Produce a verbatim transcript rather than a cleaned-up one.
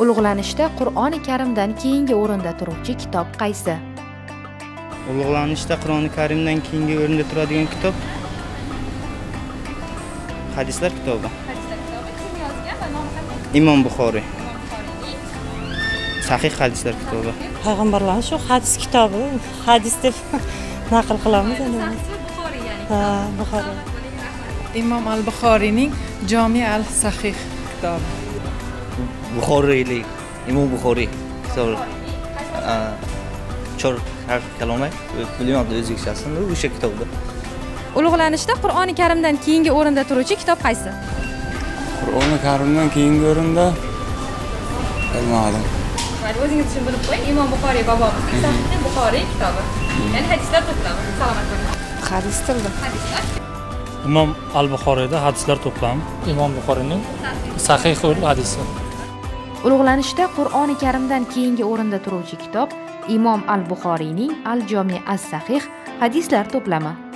Ulug'lanishda Qur'oni Karimdan keyingi o'rinda turuvchi kitob qaysi? Ulug'lanishda Qur'oni Karimdan keyingi o'rinda turadigan kitob Hadislar kitobi. Hadislar kitobi kim yozgan va nomi qanday? Imom Buxoriy. Sahih hadislar kitobi. Payg'ambarlar shu hadis kitobi, hadis deb naql qilamiz endi. Buxoriy ya'ni. Ha, Buxoriy. Imom al-Buxoriyning Jami al-Sahih kitobi. Buxoriylik Imom Buxoriy kitobi. Chor harf kalomay bilmayman o'zbekchasini o'sha kitobda. Ulug'lanishda Qur'oni Karimdan keyingi o'rinda turuvchi kitob qaysi? Qur'oni Karimdan keyingi o'rinda bilmadim. Mayli, o'zingiz uchun bilib qo'ying. Imom Buxoriy bobomizning Sahih Buxoriy kitobi. Ya'ni hadislar to'plami. Salomat bo'ling. Hadis tilda. Hadislar. Imom al-Buxoriyda hadislar to'plami. Imom Buxoriyning Sahih hadisi. Ulug'lanishda Qur'oni Karimdan keyingi o'rinda turuvchi kitob Imom al-Buxoriyning Al-Jami as-Sahih hadislar to'plami.